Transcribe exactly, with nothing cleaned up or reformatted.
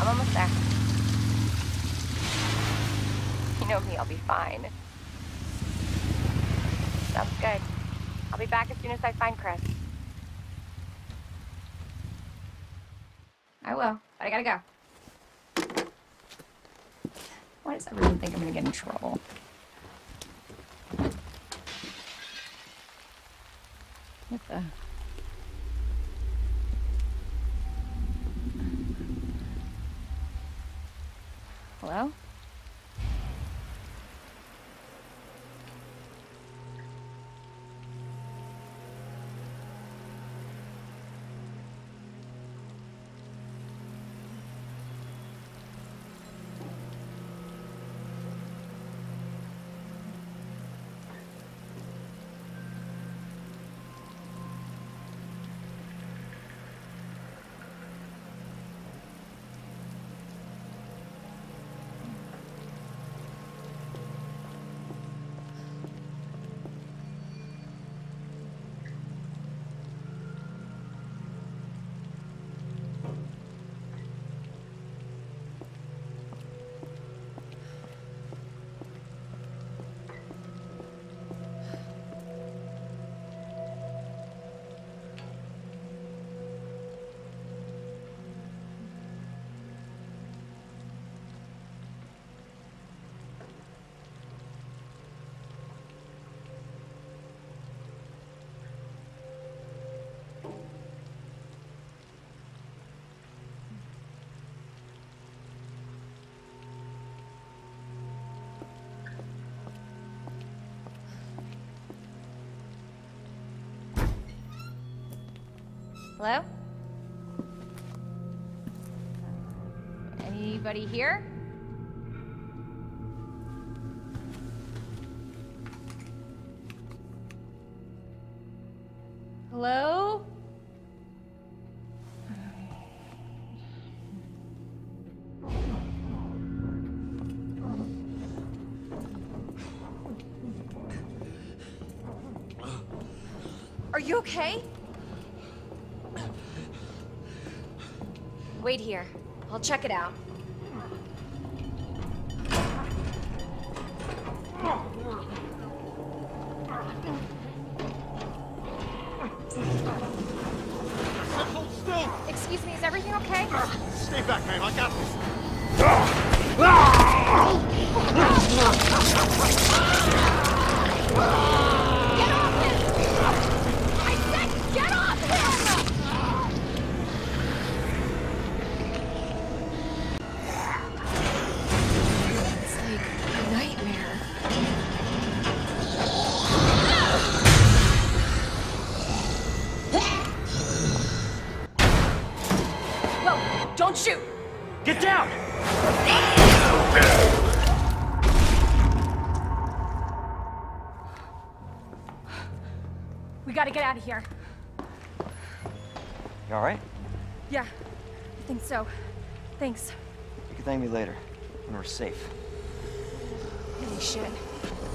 almost there. You know me, I'll be fine. Sounds good. I'll be back as soon as I find Chris. I will, but I gotta go. Why does everyone think I'm gonna get in trouble? What the? Hello? Hello? Anybody here? Hello? Are you okay? Wait here. I'll check it out. Hold still! Excuse me, is everything okay? Stay back, ma'am. I got this. Get off him! I said get off him! It's like a nightmare. Whoa! Don't shoot! Get down! We gotta get out of here. You all right? Yeah, I think so. Thanks. You can thank me later when we're safe. Holy shit.